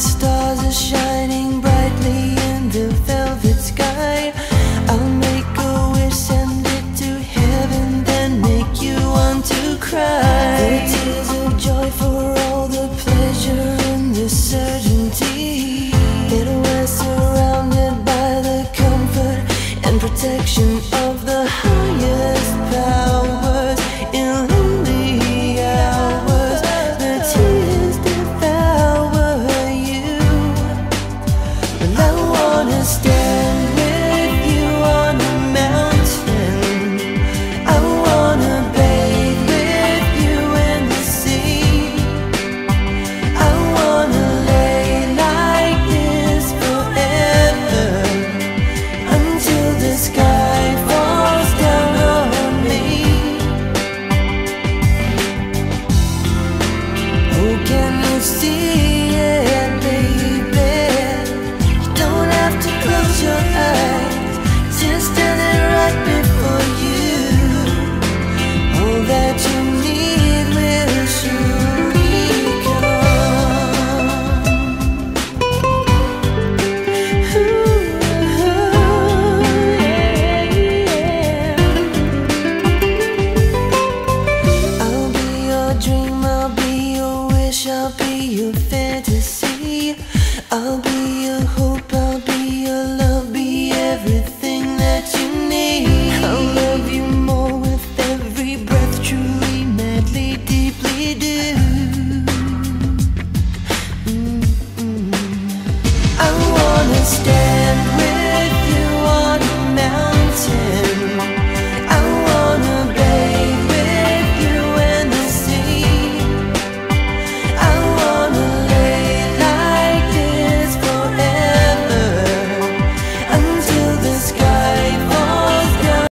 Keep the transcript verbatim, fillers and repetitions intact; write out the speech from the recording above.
stars are shining brightly in the velvet sky. I'll make a wish, send it to heaven, then make you want to cry. The tears of joy for all the pleasure and the certainty that we're surrounded by the comfort and protection of the highest powers. In lonely hours, the tears devour you, but I wanna stand with you on a mountain. I wanna bathe with you in the sea. I wanna lay like this forever, until the sky falls down on me. Oh, can you see it, baby? You don't have to close your eyes, just standing right before you. All that you need will surely come. Ooh, yeah. I'll be your dream, I'll be your wish, I'll be your fantasy. I'll be your hope, I'll be your love, be everything that you need. I'll love you more with every breath, truly, madly, deeply do. Mm-mm. I wanna stay